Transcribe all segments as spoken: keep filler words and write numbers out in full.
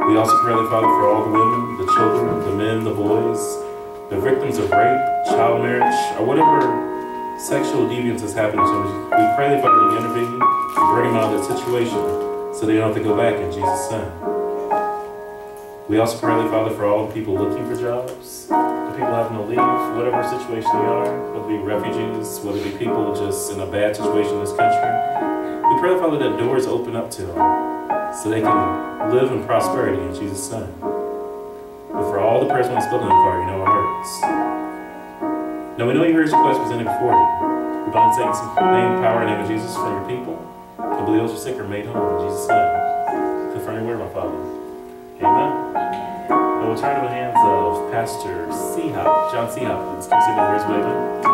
We also pray, Father, for all the women, the children, the men, the boys, the victims of rape, child marriage, or whatever sexual deviance is happening to them. We pray, Father, to intervene and bring them out of that situation so they don't have to go back in Jesus' name. We also pray, Father, for all the people looking for jobs, the people having to leave, whatever situation they are, whether it be refugees, whether it be people just in a bad situation in this country. We pray, Father, that doors open up to them so they can live in prosperity in Jesus' name. And for all the prayers we've spoken for, you know our hearts. Now we know you heard your request presented before you. We bind Satan's name, power, and name of Jesus from your people. And believe those who are sick are made whole in Jesus' name. Confirm your word, my Father. Amen. And we'll turn to the hands of Pastor Seahop, John Seahop. Let's consider the words of amen.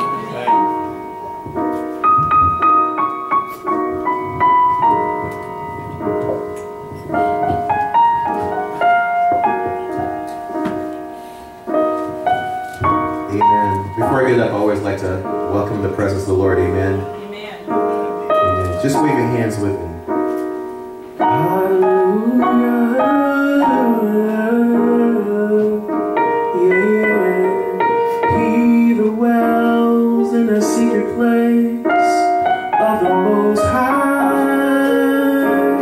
Before I get up, I always like to welcome the presence of the Lord. Amen. Amen. Amen. Just wave your hands with me. Hallelujah. Yeah. He that dwells in the secret place of the Most High.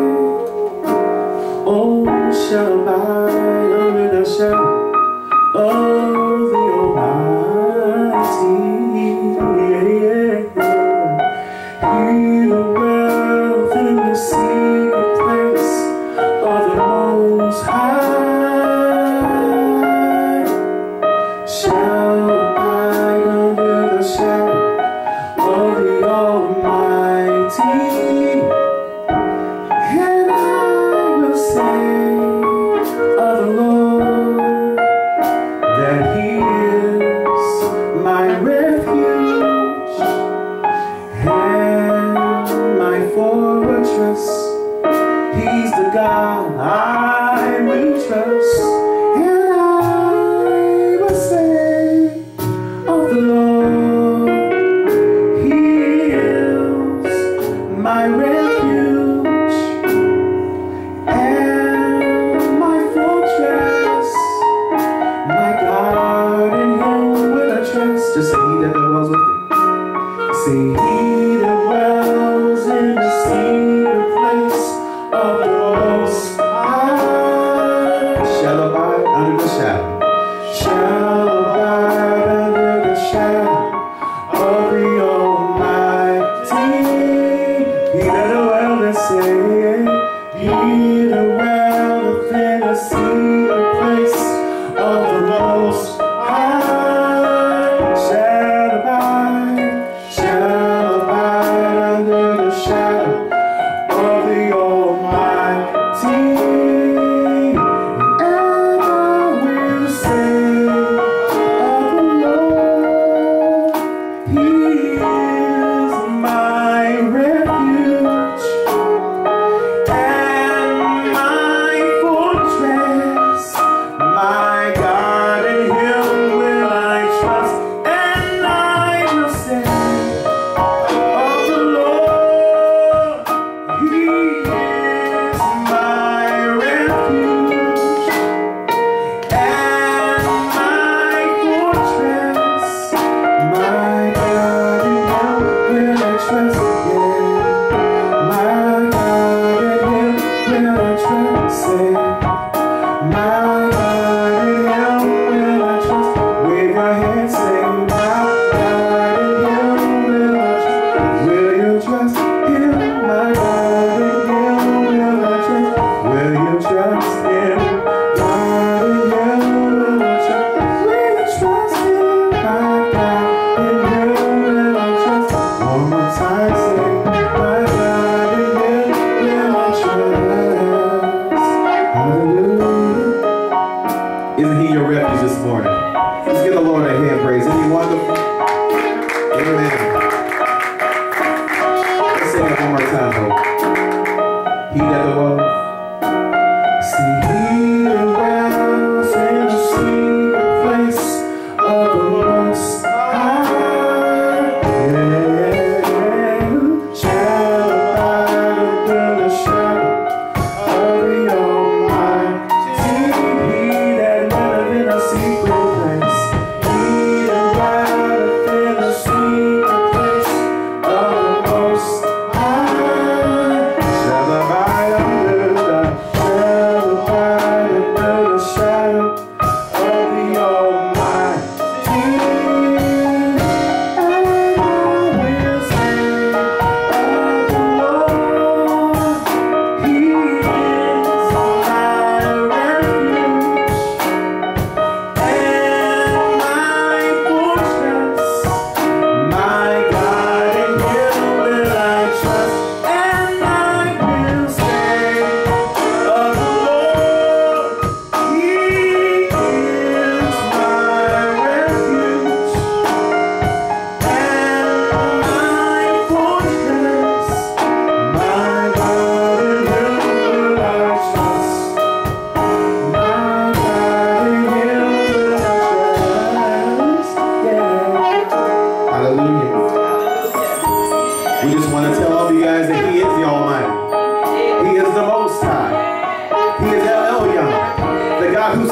Oh, shall abide under the shadow of the Almighty. Shall abide under the shadow of the Almighty.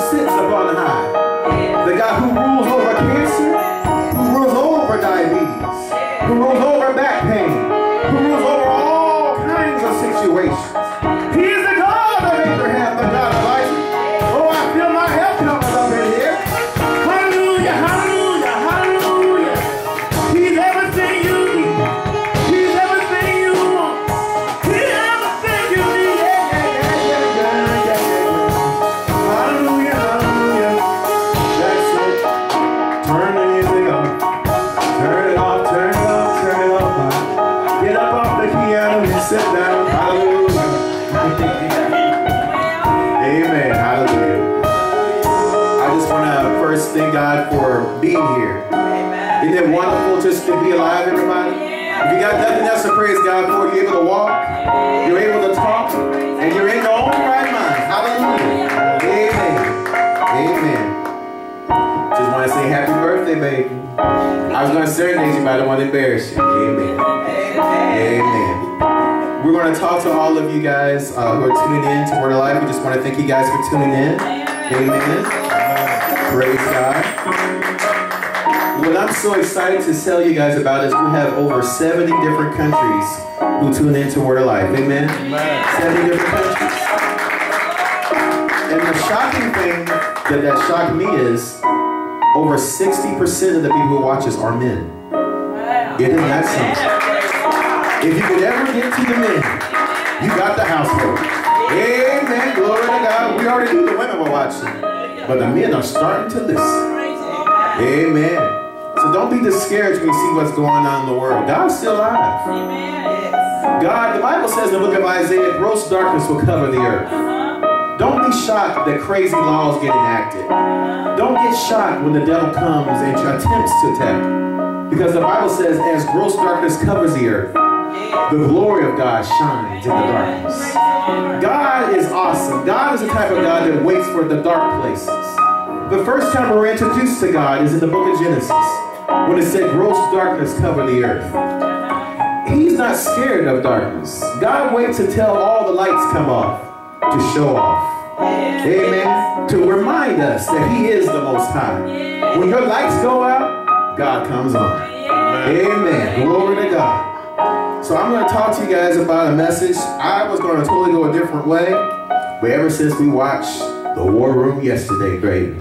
sits upon high. The God who rules over cancer, who rules over diabetes, who rules over back pain, who rules over all kinds of situations. He is the God of Abraham, the God of Isaac. Oh, I feel my help coming up in here. Hallelujah, hallelujah, hallelujah. He's everything you need. He's everything you want. He's everything you need. Yeah, yeah, yeah, yeah, yeah, yeah. Hallelujah, hallelujah. That's it. Turn the music off. Turn it off, turn it off, turn it off. Get up off the piano and sit down. Hallelujah. Amen. Hallelujah. I just want to first thank God for being here. Isn't it wonderful just to be alive, everybody? If you got nothing else to praise God for, you're able to walk, you're able to talk, and you're in your own right mind. Hallelujah. Amen. Amen. Just want to say happy birthday, baby. I was going to serenade you, but I don't want to embarrass you. Amen. Amen. We're going to talk to all of you guys uh, who are tuning in to Word of Life. We just want to thank you guys for tuning in. Amen. Praise God. What I'm so excited to tell you guys about is we have over seventy different countries who tune in to Word of Life. Amen. seventy different countries. And the shocking thing that, that shocked me is over sixty percent of the people who watch us are men. Isn't that something? If you could ever get to the men, you got the household. Amen. Glory to God. We already knew the women were watching, but the men are starting to listen. Amen. So don't be discouraged when you see what's going on in the world. God's still alive. God, the Bible says in the book of Isaiah, gross darkness will cover the earth. Don't be shocked that crazy laws get enacted. Don't get shocked when the devil comes and attempts to attack. Because the Bible says, as gross darkness covers the earth, the glory of God shines in the darkness. God is awesome. God is the type of God that waits for the dark places. The first time we're introduced to God is in the book of Genesis, when it said gross darkness covered the earth. He's not scared of darkness. God waits until all the lights come off to show off. Amen. To remind us that He is the Most High. When your lights go out, God comes on. Amen. Glory to God. So I'm going to talk to you guys about a message. I was going to totally go a different way, but ever since we watched The War Room yesterday, baby,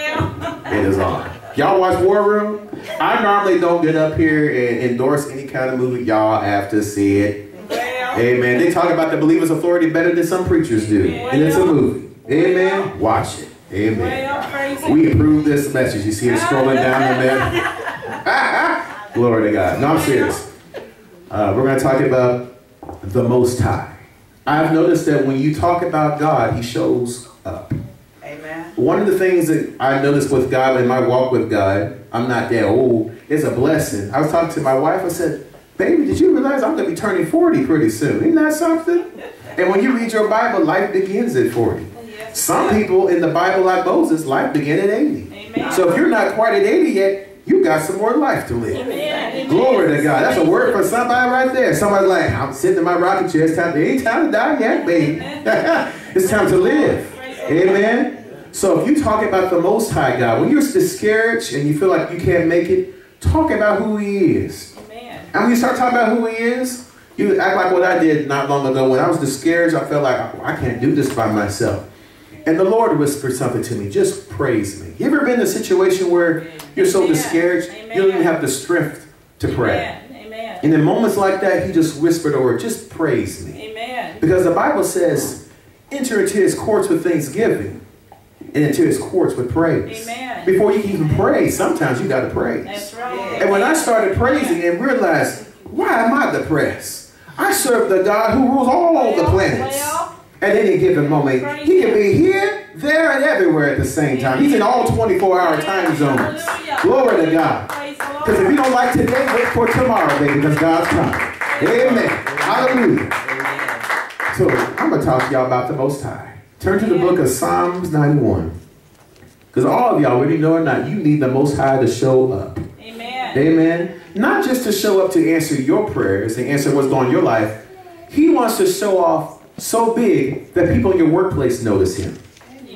it is on. Y'all watch War Room? I normally don't get up here and endorse any kind of movie. Y'all have to see it. Amen. They talk about the believer's authority better than some preachers do. And it's a movie. Amen. Watch it. Amen. We approve this message. You see it scrolling down in there? Glory to God. No, I'm serious. Uh, we're going to talk about the Most High. I've noticed that when you talk about God, He shows up. Amen. One of the things that I noticed with God in my walk with God, I'm not that old, it's a blessing. I was talking to my wife, I said, baby, did you realize I'm going to be turning forty pretty soon? Isn't that something? And when you read your Bible, life begins at forty. Yes. Some people in the Bible, like Moses, life began at eighty. Amen. So if you're not quite at eighty yet, you got some more life to live. Amen. Glory to God. That's a word for somebody right there. Somebody's like, I'm sitting in my rocking chair. It's time to, ain't time to die yet, baby. It's time to live. Amen. So if you talk about the Most High God, when you're discouraged and you feel like you can't make it, talk about who He is. Amen. And when you start talking about who He is, you act like what I did not long ago. When I was discouraged, I felt like, oh, I can't do this by myself. And the Lord whispered something to me, just praise me. You ever been in a situation where you're so discouraged, Amen. You don't even have the strength to pray? Amen. And in moments like that, He just whispered over, just praise me. Amen. Because the Bible says, enter into His courts with thanksgiving and into His courts with praise. Amen. Before you can even pray, sometimes you got to praise. That's right. And when I started praising and realized, why am I depressed? I serve the God who rules all the planets. At any given moment, He can be here, there, and everywhere at the same time. He's in all twenty-four hour time zones. Glory to God. Because if you don't like today, wait for tomorrow, baby, because God's coming. Amen. Hallelujah. So I'm going to talk to y'all about the Most High. Turn to the book of Psalms ninety-one. Because all of y'all, whether you know or not, you need the Most High to show up. Amen. Amen. Not just to show up to answer your prayers and answer what's going on in your life. He wants to show off so big that people in your workplace notice Him. Amen.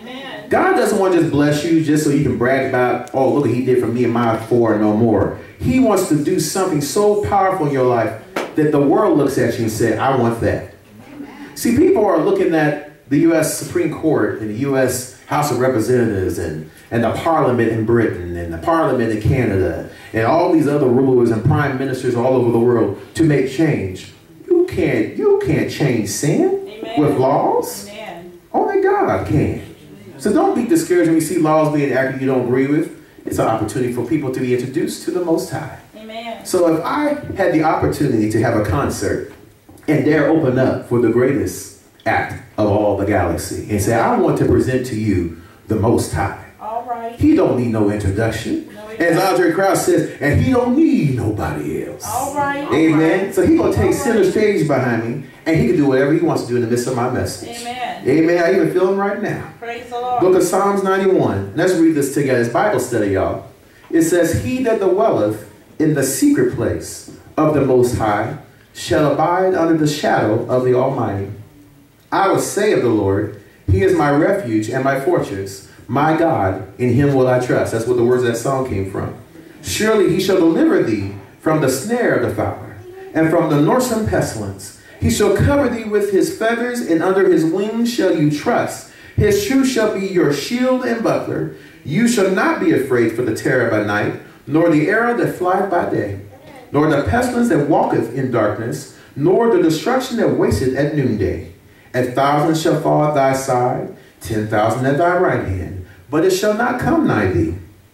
God doesn't want to just bless you just so you can brag about, oh, look what he did for me and my four and no more. He wants to do something so powerful in your life that the world looks at you and says, I want that. See, people are looking at the U S Supreme Court and the U S House of Representatives and, and the Parliament in Britain and the Parliament in Canada and all these other rulers and prime ministers all over the world to make change. You can't, you can't change sin Amen. With laws. Amen. Only God can. So don't be discouraged when you see laws being acted you don't agree with. It's an opportunity for people to be introduced to the Most High. Amen. So if I had the opportunity to have a concert and dare open up for the greatest act of all the galaxy and say, I want to present to you the Most High. All right. He don't need no introduction. No, as Andre Krauss says, and he don't need nobody else. All right. Amen. All right. So he going to take center right. stage behind me and he can do whatever he wants to do in the midst of my message. Amen. Amen. I even feel him right now. Praise the Lord. Book of Psalms ninety-one. Let's read this together. It's Bible study, y'all. It says, he that dwelleth in the secret place of the Most High shall abide under the shadow of the Almighty. I will say of the Lord, he is my refuge and my fortress, my God, in him will I trust. That's what the words of that song came from. Surely he shall deliver thee from the snare of the fowler, and from the noisome pestilence. He shall cover thee with his feathers, and under his wings shall you trust. His truth shall be your shield and buckler. You shall not be afraid for the terror by night, nor the arrow that flieth by day, nor the pestilence that walketh in darkness, nor the destruction that wasteth at noonday. A thousand shall fall at thy side, ten thousand at thy right hand, but it shall not come nigh thee.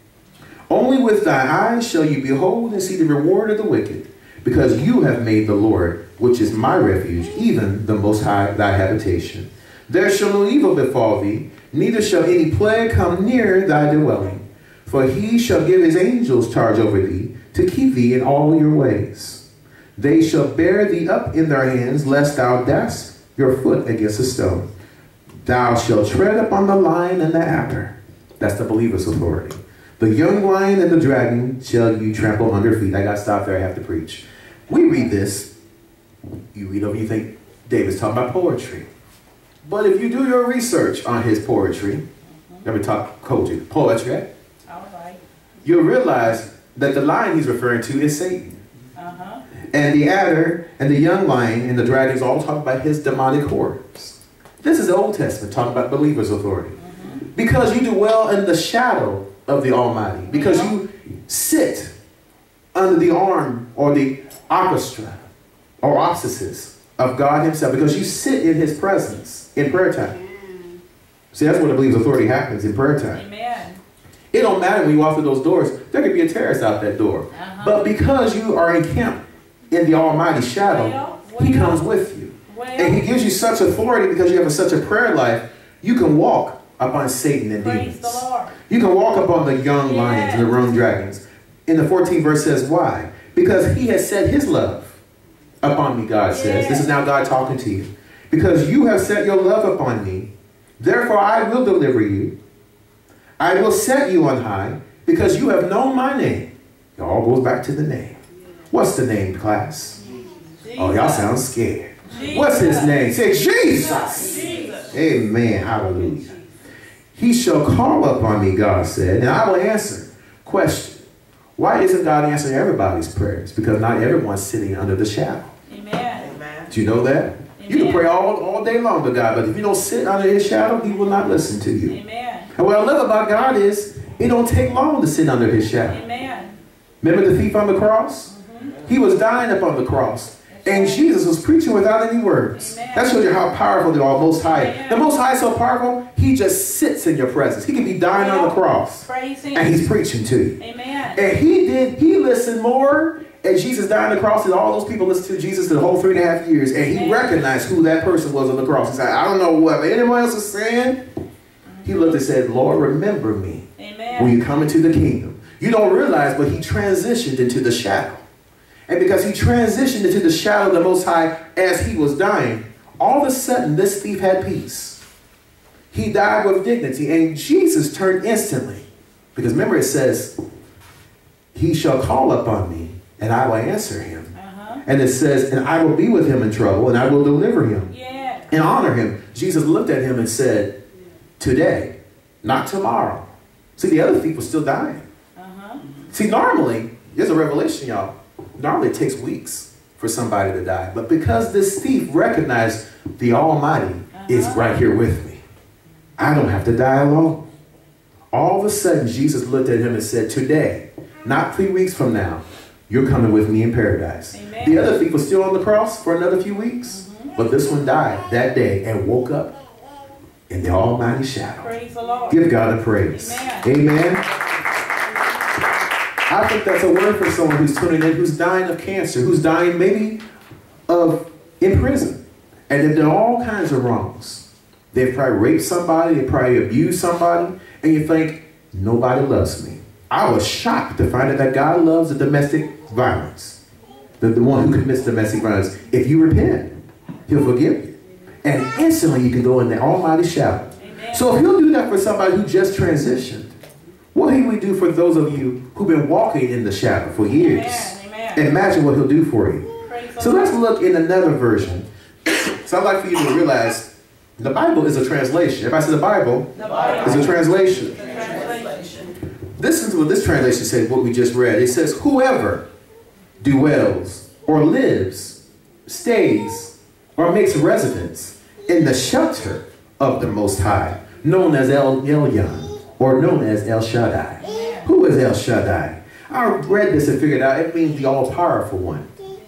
Only with thy eyes shall you behold and see the reward of the wicked, because you have made the Lord, which is my refuge, even the Most High, thy habitation. There shall no evil befall thee, neither shall any plague come near thy dwelling. For he shall give his angels charge over thee, to keep thee in all your ways. They shall bear thee up in their hands, lest thou dash your foot against a stone. Thou shalt tread upon the lion and the adder. That's the believer's authority. The young lion and the dragon shall you trample under feet. I got to stop there. I have to preach. We read this. You read over, you think David's talking about poetry. But if you do your research on his poetry, let me talk poetry, poetry, all right. You'll realize that the lion he's referring to is Satan. Uh-huh. And the adder and the young lion and the dragons all talk about his demonic horrors. This is the Old Testament talking about believers' authority. Mm-hmm. Because you dwell in the shadow of the Almighty. Because mm-hmm. you sit under the arm or the orchestra or auspices of God himself. Because you sit in his presence in prayer time. Amen. See, that's where the believer's authority happens, in prayer time. Amen. It don't matter when you walk through those doors. There could be a terrorist out that door. Uh-huh. But because you are encamped in the Almighty's shadow, well, well, he comes with you. Well, and he gives you such authority because you have such a prayer life, you can walk upon Satan and demons. The Lord. You can walk upon the young yes. lions and the young dragons. In the fourteenth verse says, why? Because he has set his love upon me, God says. Yes. This is now God talking to you. Because you have set your love upon me, therefore I will deliver you. I will set you on high, because you have known my name. It all goes back to the name. What's the name, class? Jesus. Oh, y'all sound scared. Jesus. What's his name? Say Jesus. Jesus. Amen. Hallelujah. He shall call upon me, God said, and I will answer. Question. Why isn't God answering everybody's prayers? Because not everyone's sitting under the shadow. Amen. Amen. Do you know that? Amen. You can pray all, all day long to God, but if you don't sit under his shadow, he will not listen to you. Amen. And what I love about God is, it don't take long to sit under his shadow. Amen. Remember the thief on the cross? Mm-hmm. He was dying upon the cross. And Jesus was preaching without any words. Amen. That shows you how powerful the Most High. Amen. The Most High is so powerful, he just sits in your presence. He can be dying Amen. On the cross. Praising. And he's preaching to you. Amen. And he did, he listened more as Jesus died on the cross than all those people listened to Jesus the whole three and a half years. And he Amen. Recognized who that person was on the cross. He said, I don't know what anyone else is saying. He looked and said, Lord, remember me Amen. When you come into the kingdom. You don't realize, but he transitioned into the shadow. And because he transitioned into the shadow of the Most High as he was dying, all of a sudden this thief had peace. He died with dignity, and Jesus turned instantly. Because remember it says, he shall call upon me, and I will answer him. Uh-huh. And it says, and I will be with him in trouble, and I will deliver him yeah. and honor him. Jesus looked at him and said, today not tomorrow. See, the other thief was still dying. Uh-huh. See, normally, there's a revelation, y'all. Normally it takes weeks for somebody to die. But because this thief recognized the Almighty uh-huh. is right here with me, I don't have to die alone. All of a sudden, Jesus looked at him and said, today, not three weeks from now, you're coming with me in paradise. Amen. The other thief was still on the cross for another few weeks. Mm-hmm. But this one died that day and woke up in the almighty shadow. Praise the Lord. Give God a praise. Amen. Amen. I think that's a word for someone who's tuning in, who's dying of cancer, who's dying maybe of in prison. And they've done all kinds of wrongs. They've probably raped somebody, they probably abused somebody, and you think, nobody loves me. I was shocked to find out that God loves the domestic violence. The, the one who commits domestic violence. If you repent, he'll forgive you. And instantly you can go in the almighty shadow. Amen. So if he'll do that for somebody who just transitioned, what he would do for those of you who've been walking in the shadow for years? Amen. Amen. Imagine what he'll do for you. Praise so let's look in another version. So I'd like for you to realize the Bible is a translation. Everybody say the Bible, the Bible is a translation. The translation. Listen to what this translation says, what we just read. It says, whoever dwells or lives, stays, or makes residence in the shelter of the Most High, known as El Elyon, or known as El Shaddai. Yeah. Who is El Shaddai? I read this and figured out it means the all-powerful one.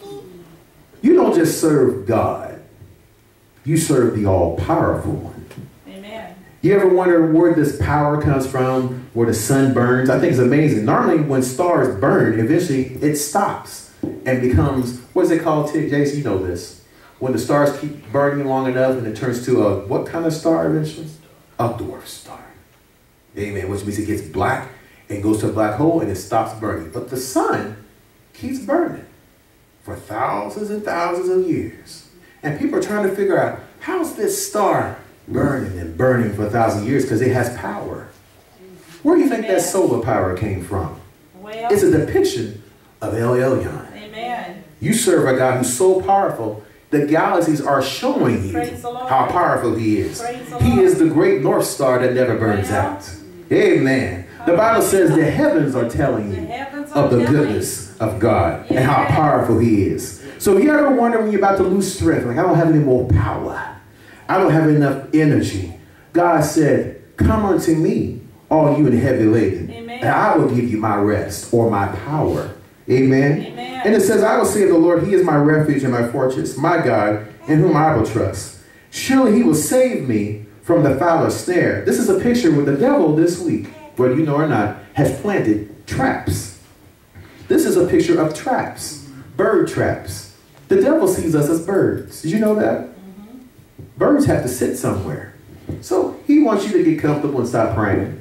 You don't just serve God. You serve the all-powerful one. Amen. You ever wonder where this power comes from, where the sun burns? I think it's amazing. Normally when stars burn, eventually it stops and becomes, what is it called, Jason? You know this. When the stars keep burning long enough and it turns to a, what kind of star eventually? A dwarf star. Amen. Which means it gets black and goes to a black hole and it stops burning. But the sun keeps burning for thousands and thousands of years. And people are trying to figure out, how's this star burning and burning for a thousand years? Because it has power. Where do you think that solar power came from? Well, it's a depiction of El Elyon. Amen. You serve a God who's so powerful, the galaxies are showing you how powerful he is. He is the great North Star that never burns out. Amen. The Bible says the heavens are telling you of the goodness of God and how powerful he is. So if you ever wonder when you're about to lose strength, like I don't have any more power, I don't have enough energy, God said, come unto me, all you in heavy laden, Amen. and I will give you my rest or my power. Amen. Amen. And it says, I will say of the Lord, he is my refuge and my fortress, my God, in whom I will trust. Surely he will save me from the fowler's snare. This is a picture where the devil this week, whether you know or not, has planted traps. This is a picture of traps, bird traps. The devil sees us as birds. Did you know that? Mm-hmm. Birds have to sit somewhere. So he wants you to get comfortable and stop praying.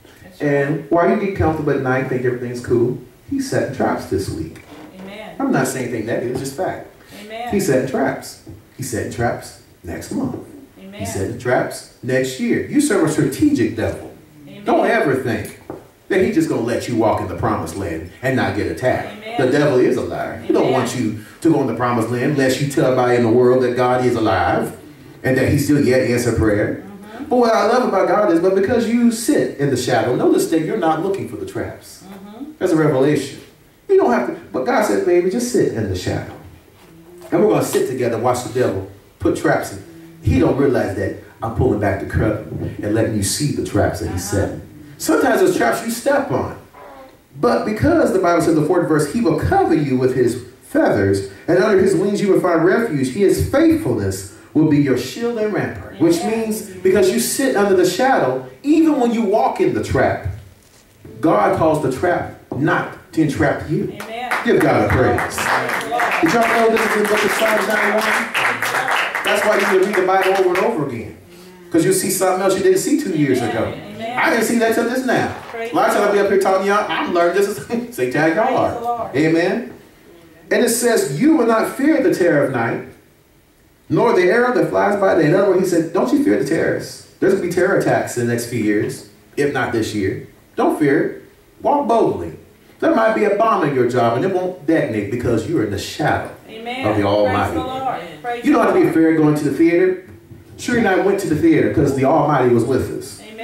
And while you get comfortable at night, think everything's cool, he's setting traps this week. Amen. I'm not saying anything negative, it's just fact. Amen. He's setting traps. He's setting traps next month. Amen. He's setting traps next year. You serve a strategic devil. Amen. Don't ever think that he's just going to let you walk in the promised land and not get attacked. Amen. The devil is a liar. He don't Amen. want you to go in the promised land unless you tell everybody in the world that God is alive and that he still yet answers prayer. Mm-hmm. But what I love about God is, but because you sit in the shadow, notice that you're not looking for the traps. Mm-hmm. That's a revelation. You don't have to, but God said, baby, just sit in the shadow. And we're going to sit together and watch the devil put traps in. He don't realize that I'm pulling back the curtain and letting you see the traps that he's setting. Sometimes those traps you step on. But because the Bible says in the fourth verse, he will cover you with his feathers, and under his wings you will find refuge. His faithfulness will be your shield and rampart. Which means because you sit under the shadow, even when you walk in the trap, God calls the trap not to entrap you. Amen. Give God a praise. Did y'all know this is in the book of Psalms ninety-one? That's why you need to read the Bible over and over again. Because you'll see something else you didn't see two years ago. Amen. I didn't see that till this now. A lot of times I'll be up here talking to y'all, I'm learning this. Say, tag y'all are. Amen. And it says, you will not fear the terror of night, nor the arrow that flies by day. In other words, he said, don't you fear the terrorists. There's going to be terror attacks in the next few years, if not this year. Don't fear it. Walk boldly. There might be a bomb in your job, and it won't detonate because you're in the shadow Amen. of the Almighty. The Praise you don't have to be afraid going to the theater. Sherry and I went to the theater because the Almighty was with us. Amen.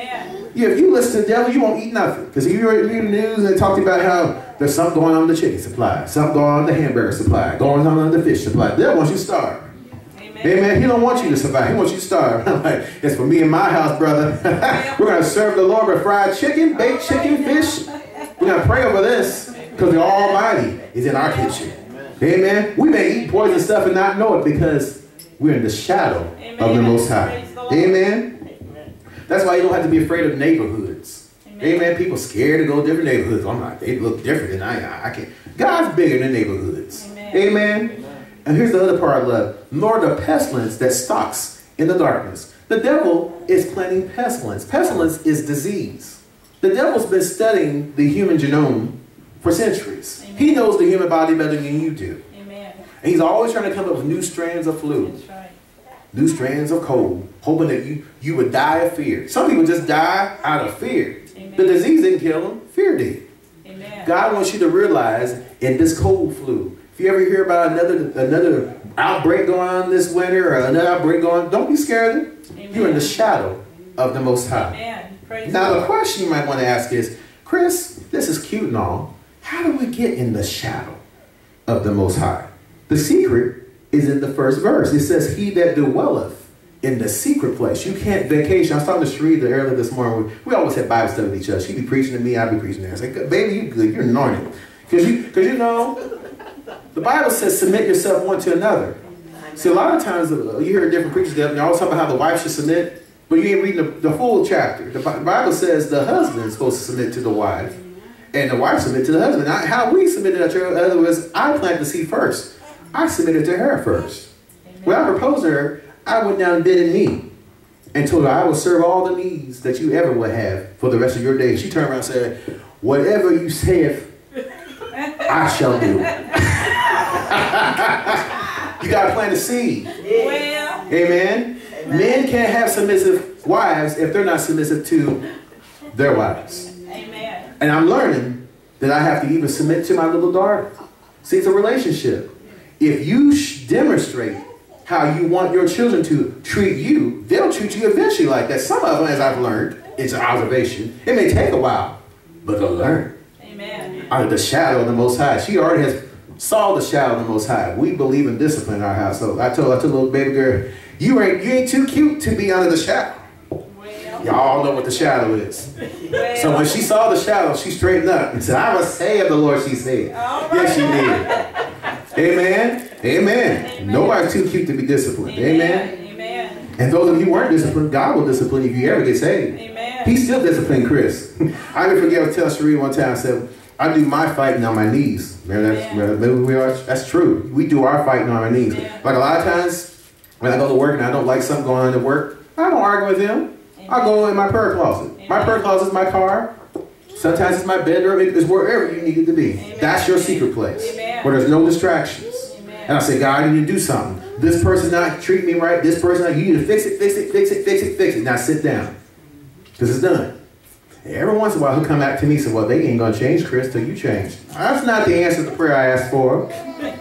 Yeah, if you listen to the devil, you won't eat nothing. Because if you read the news and they talked about how there's something going on in the chicken supply, something going on in the hamburger supply, going on in the fish supply. The devil wants you to starve. Amen. Amen. He don't want you to survive. He wants you to starve. Like, it's for me and my house, brother. We're going to serve the Lord with fried chicken, baked chicken, fish. We're going to pray over this because the Almighty is in our kitchen. Amen. We may eat poison stuff and not know it because we're in the shadow Amen. Of the Most High. Amen. That's why you don't have to be afraid of neighborhoods. Amen. Amen. People scared to go to different neighborhoods. I'm like, they look different than I. I can't. God's bigger than neighborhoods. Amen. Amen. Amen. And here's the other part I love. Nor the pestilence that stalks in the darkness. The devil is planting pestilence. Pestilence is disease. The devil's been studying the human genome for centuries. Amen. He knows the human body better than you do. Amen. And he's always trying to come up with new strands of flu. That's right. New strands of cold, hoping that you, you would die of fear. Some people just die out of fear. Amen. The disease didn't kill them, fear did. Amen. God wants you to realize in this cold flu, if you ever hear about another another outbreak going on this winter or another outbreak going on, don't be scared. Amen. You're in the shadow of the Most High. Amen. Praise now the question you might want to ask is, Chris, this is cute and all. How do we get in the shadow of the Most High? The secret is in the first verse. It says, he that dwelleth in the secret place. You can't vacation. I was talking to Sheree earlier this morning. We, we always had Bible study with each other. She'd be preaching to me, I'd be preaching to her. I say, baby, you good. You're anointed. Because you, because you know, the Bible says submit yourself one to another. See, a lot of times uh, you hear different preachers, they always talk about how the wife should submit, but you ain't reading the, the full chapter. The Bible says the husband is supposed to submit to the wife, and the wife submit to the husband. Now, how we submitted to each other was, I planted the seed first. I submitted to her first. Amen. When I proposed to her, I went down and bended a knee and told her, I will serve all the needs that you ever would have for the rest of your days. She turned around and said, whatever you saith, I shall do. You got to plant a seed. Well. Amen. Amen. Men can't have submissive wives if they're not submissive to their wives. Amen. And I'm learning that I have to even submit to my little daughter. See, it's a relationship. If you demonstrate how you want your children to treat you, they'll treat you eventually like that. Some of them, as I've learned, it's an observation. It may take a while, but they'll learn. Amen. Under the shadow of the Most High. She already has saw the shadow of the Most High. We believe in discipline in our house. So I told, I told little baby girl, you ain't, you ain't too cute to be under the shadow. Well, y'all know what the shadow is. Well, so when she saw the shadow, she straightened up and said, I will say of the Lord, she said. Right. Yes, she did. Amen. Amen. Amen. Nobody's too cute to be disciplined. Amen. Amen. Amen. And those of you who weren't disciplined, God will discipline you if you ever get saved. Amen. He still disciplined Chris. I never forget, I was telling Sheree one time, I said, I do my fighting on my knees. Man, that's, man, we are, that's true. We do our fighting on our knees. Amen. Like a lot of times, when I go to work and I don't like something going on at work, I don't argue with him. Amen. I go in my prayer closet. Amen. My prayer closet is my car. Sometimes it's my bedroom. It's wherever you need it to be. Amen. That's your secret place. Amen. Where there's no distractions. Amen. And I say, God, I need to do something. This person not treating me right. This person, you need to fix it, fix it, fix it, fix it, fix it. Now sit down. Because it's done. And every once in a while, he'll come back to me and say, well, they ain't going to change, Chris, till you change. That's not the answer to the prayer I asked for.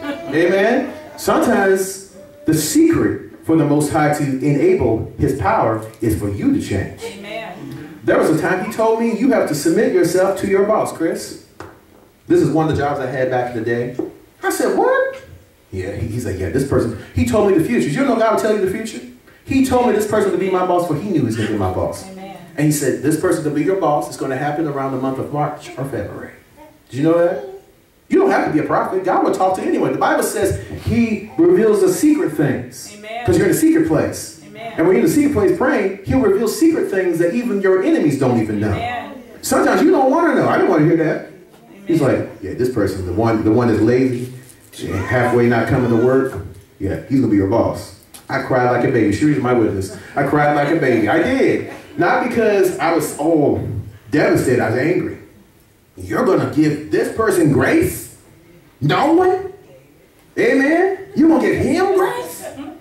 Amen. Sometimes the secret for the Most High to enable his power is for you to change. Amen. There was a time he told me, you have to submit yourself to your boss, Chris. This is one of the jobs I had back in the day. I said, what? Yeah, he, he's like, yeah, this person, he told me the future. You know God will tell you the future? He told me this person to be my boss, for he knew he was going to be my boss. Amen. And he said, this person to be your boss is going to happen around the month of March or February. Did you know that? You don't have to be a prophet. God will talk to anyone. The Bible says he reveals the secret things. Because you're in a secret place. Amen. And when you're in the secret place praying, he'll reveal secret things that even your enemies don't even know. Amen. Sometimes you don't want to know. I don't want to hear that. Amen. He's like, yeah, this person, the one, the one that's lazy, halfway not coming to work, yeah, he's going to be your boss. I cried like a baby. She's my witness. I cried like a baby. I did. Not because I was all devastated. I was angry. You're going to give this person grace? No one? Amen? You going to give him grace?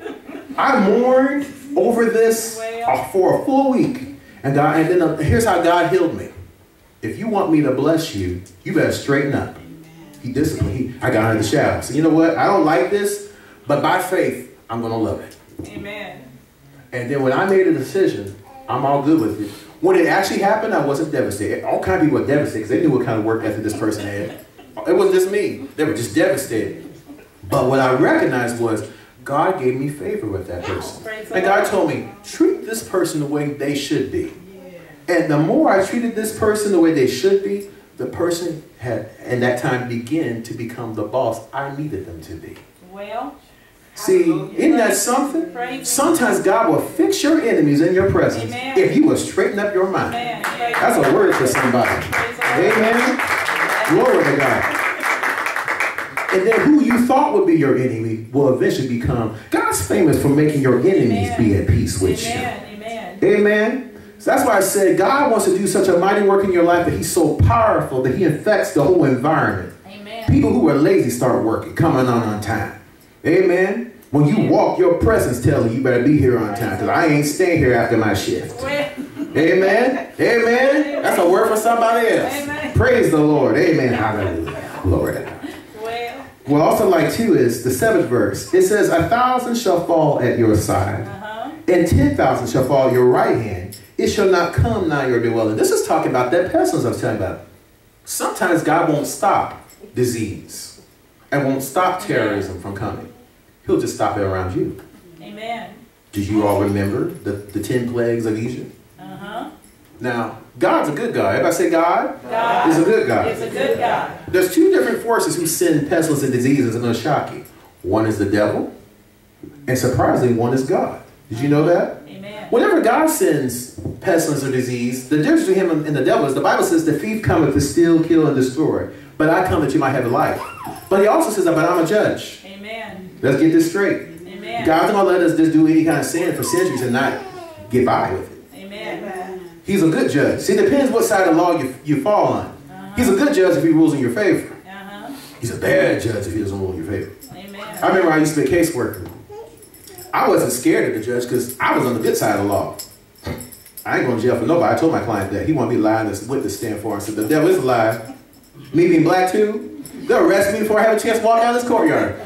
I mourned over this for a full week. And, God, and then uh, here's how God healed me. If you want me to bless you, you better straighten up. He disciplined. He, I got out of the shadow. So you know what? I don't like this, but by faith, I'm going to love it. Amen. And then when I made a decision, I'm all good with it. When it actually happened, I wasn't devastated. All kinds of people were devastated because they knew what kind of work ethic this person had. It wasn't just me. They were just devastated. But what I recognized was God gave me favor with that person. And God told me, treat this person the way they should be. And the more I treated this person the way they should be, the person had, in that time, began to become the boss I needed them to be. Well, see, isn't that something? Sometimes God will fix your enemies in your presence. Amen. If you will straighten up your mind. Amen. That's a word for somebody. Amen. Glory to God. And then who you thought would be your enemy will eventually become. God's famous for making your enemies Amen. Be at peace with Amen. You. Amen. Amen. So that's why I said God wants to do such a mighty work in your life that he's so powerful that he infects the whole environment. Amen. People who are lazy start working, coming on on time. Amen. When you walk, your presence tells you you better be here on time because I ain't staying here after my shift. Amen. Amen. That's a word for somebody else. Amen. Praise the Lord. Amen. Hallelujah. Glory to God. Well, also like too is the seventh verse. It says, a thousand shall fall at your side, uh-huh. and ten thousand shall fall at your right hand. It shall not come nigh your dwelling. This is talking about that pestilence I was telling you about. Sometimes God won't stop disease and won't stop terrorism from coming. He'll just stop it around you. Amen. Did you all remember the, the ten plagues of Egypt? Uh-huh. Now, God's a good God. Everybody say God? God is a good God. It's a good God. There's two different forces who send pestilence and diseases, and they'll shock you. One is the devil, and surprisingly, one is God. Did you know that? Amen. Whenever God sends pestilence or disease, the difference between him and the devil is the Bible says the thief cometh to steal, kill, and destroy. But I come that you might have a life. But he also says that, but I'm a judge. Amen. Let's get this straight. Amen. God's not going to let us just do any kind of sin for centuries and not get by with it. Amen. He's a good judge. See, it depends what side of the law you, you fall on. Uh-huh. He's a good judge if he rules in your favor. Uh-huh. He's a bad judge if he doesn't rule in your favor. Amen. I remember I used to be a caseworker. I wasn't scared of the judge because I was on the good side of the law. I ain't going to jail for nobody. I told my client that. He wanted me to lie in this witness stand for him. I said, the devil is alive. Me being black too, they'll arrest me before I have a chance to walk out of this courtyard.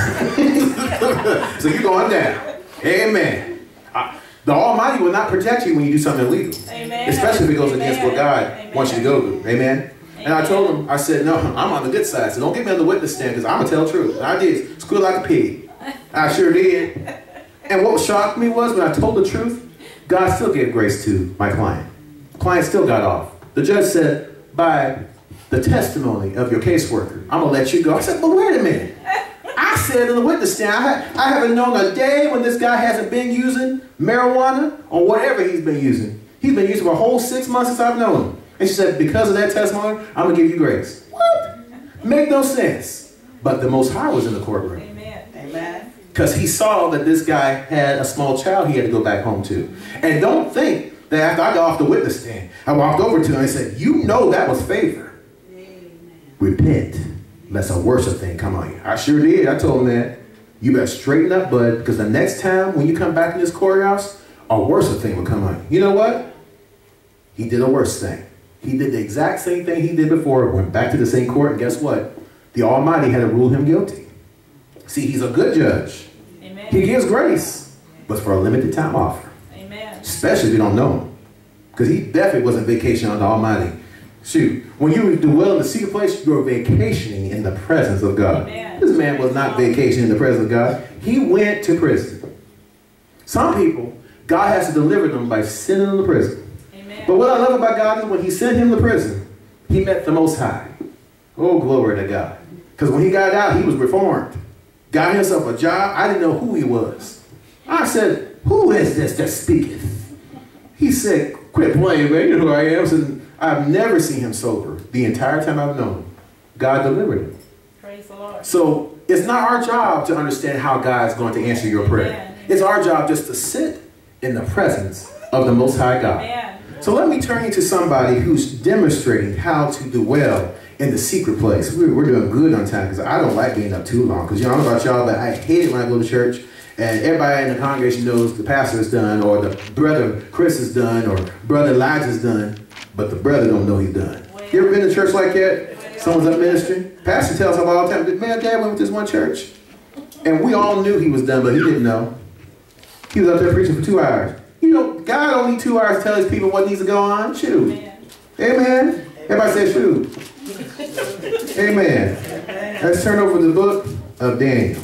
So you're going down. Amen. I, the Almighty will not protect you when you do something illegal. Amen. Especially if it goes Amen. Against what God Amen. Wants you to go do. Amen. Amen. And I told him, I said, no, I'm on the good side. So don't get me on the witness stand because I'm going to tell the truth. And I did. Squeal like a pig. I sure did. And what shocked me was when I told the truth, God still gave grace to my client. The client still got off. The judge said, by the testimony of your caseworker, I'm going to let you go. I said, but wait a minute. I said in the witness stand, I, ha I haven't known a day when this guy hasn't been using marijuana or whatever he's been using. He's been using for a whole six months since I've known him. And she said, because of that testimony, I'm going to give you grace. What? Make no sense. But the Most High was in the courtroom. Amen. Amen. Because he saw that this guy had a small child he had to go back home to. And don't think that after I got off the witness stand, I walked over to him and said, you know that was favor. Amen. Repent, lest a worse thing come on you. I sure did. I told him that. You better straighten up, bud, because the next time when you come back in this courthouse, a worse thing will come on you. You know what? He did a worse thing. He did the exact same thing he did before, went back to the same court, and guess what? The Almighty had to rule him guilty. See, he's a good judge. Amen. He gives grace, but for a limited time offer. Amen. Especially if you don't know him. Because he definitely wasn't vacationing on the Almighty. Shoot, when you dwell in the secret place, you're vacationing in the presence of God. Amen. This man was not vacationing in the presence of God. He went to prison. Some people, God has to deliver them by sending them to prison. Amen. But what I love about God is when he sent him to prison, he met the Most High. Oh, glory to God. Because when he got out, he was reformed. Got himself a job. I didn't know who he was. I said, who is this that speaketh? He said, quit playing, man. You know who I am. So I've never seen him sober the entire time I've known him. God delivered him. Praise the Lord. So it's not our job to understand how God's going to answer your prayer. Amen. It's our job just to sit in the presence of the Most High God. Amen. So let me turn you to somebody who's demonstrating how to do well in the secret place. We're, we're doing good on time because I don't like being up too long. Because you know, I don't know about y'all, but I hate it when I go to church and everybody in the congregation knows the pastor is done, or the brother Chris is done, or brother Elijah's done, but the brother don't know he's done. You ever been to church like that? Someone's up ministering. Pastor tells him all the time, man, Dad went with this one church. And we all knew he was done, but he didn't know. He was up there preaching for two hours. You know, God don't need two hours to tell his people what needs to go on. Shoot. Amen. Amen. Everybody say shoot. Amen. Let's turn over to the book of Daniel.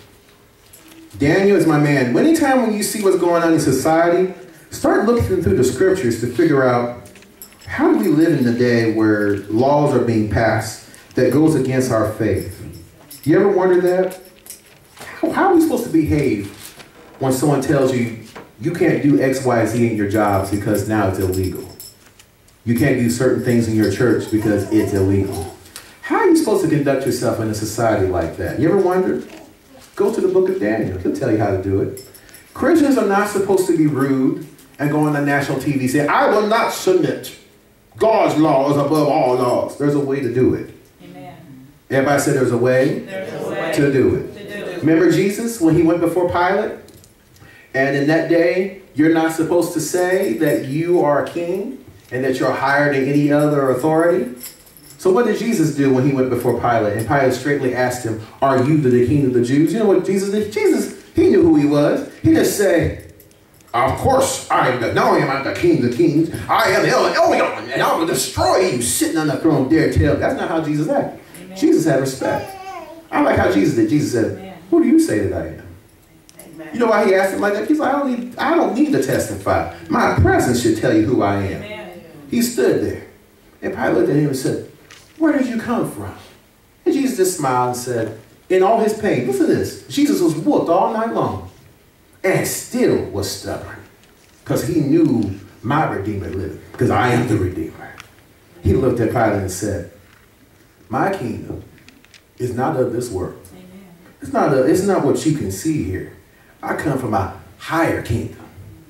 Daniel is my man. Anytime when you see what's going on in society, start looking through the scriptures to figure out how do we live in a day where laws are being passed that goes against our faith. You ever wondered that? How, how are we supposed to behave when someone tells you you can't do X, Y, Z in your jobs because now it's illegal? You can't do certain things in your church because it's illegal. How are you supposed to conduct yourself in a society like that? You ever wondered? Go to the book of Daniel. He'll tell you how to do it. Christians are not supposed to be rude and go on the national T V saying, I will not submit. God's law is above all laws. There's a way to do it. Amen. Everybody said there's a way, There's a way to do it. to do it. Remember Jesus when he went before Pilate? And in that day, you're not supposed to say that you are a king and that you're higher than any other authority. So what did Jesus do when he went before Pilate? And Pilate straightly asked him, are you the king of the Jews? You know what Jesus did? Jesus, he knew who he was. He just said, of course, I am the, not only am I the king of the kings, I am the Elyon, and I will destroy you sitting on the throne, dare tell. That's not how Jesus acted. Amen. Jesus had respect. I like how Jesus did. Jesus said, Amen. Who do you say that I am? Amen. You know why he asked him like that? He's like, I don't need, I don't need to testify. My presence should tell you who I am. Amen. He stood there. And Pilate looked at him and said, where did you come from? And Jesus just smiled and said, in all his pain, listen to this. Jesus was whooped all night long and still was stubborn because he knew my Redeemer lived, because I am the Redeemer. He looked at Pilate and said, my kingdom is not of this world. Amen. It's not, a, it's not what you can see here. I come from a higher kingdom.